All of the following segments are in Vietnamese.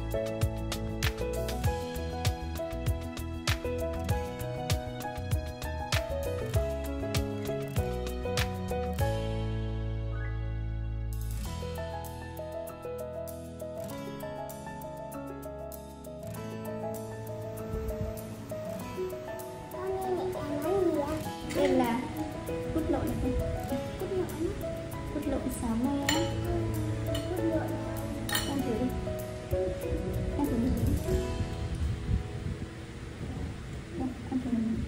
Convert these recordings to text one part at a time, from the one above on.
Đây là cút lộn này, cút lộn xào me á. Ăn thử đi, ăn thử đi, ăn thử đi.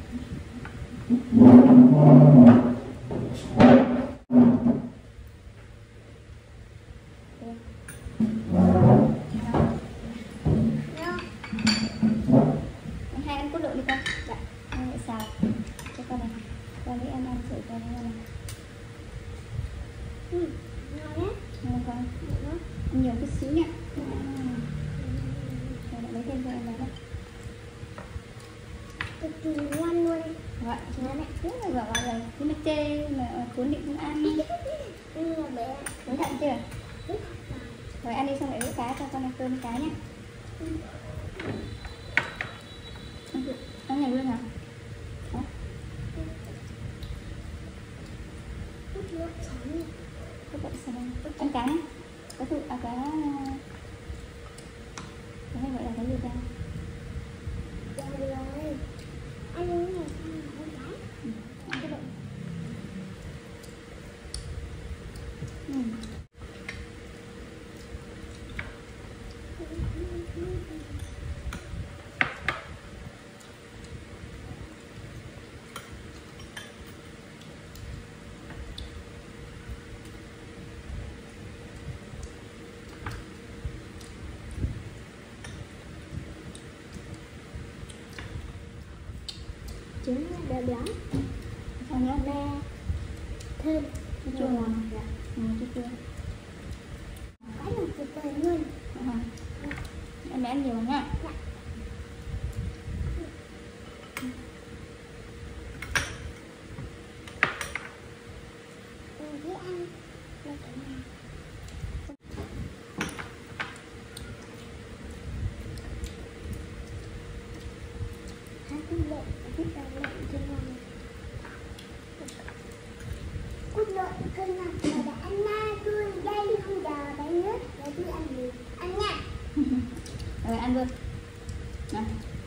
Hai ăn cút lộn đi con. Dạ, hai lại xào cho con này. Con với em ăn thử con này. Ngon đấy. Ngon con. Ăn nhiều chút xíu nha. Rồi lại lấy thêm cho em này. Cực kỳ ngon luôn. Vậy, chúng nó lại rất là gọi là cứ nó chê mà cuốn định không ăn. Nhưng mà bé Đúng thật chưa? Rồi ăn đi xong lại đũa cá cho con ăn cơm cá nhé. Ăn này luôn hả? Đó. Có bận sao? Ăn cá nhé. Có thụ cá cái hay gọi là cái gì ta? rồi. Ăn uống này xong rồi ăn cái. Ăn cái bận. Trứng béo béo. Sao nhé? Me thơm. Chua ngon. Dạ. Chua. Cái này tuyệt vời luôn. Em ăn nhiều nha. Dạ. Dễ ăn. Là cái này. Cút lộn cơm ngon mà đã ăn na tôi đây không giờ đấy nước để tôi ăn gì ăn nha. Rồi ăn luôn. Nào.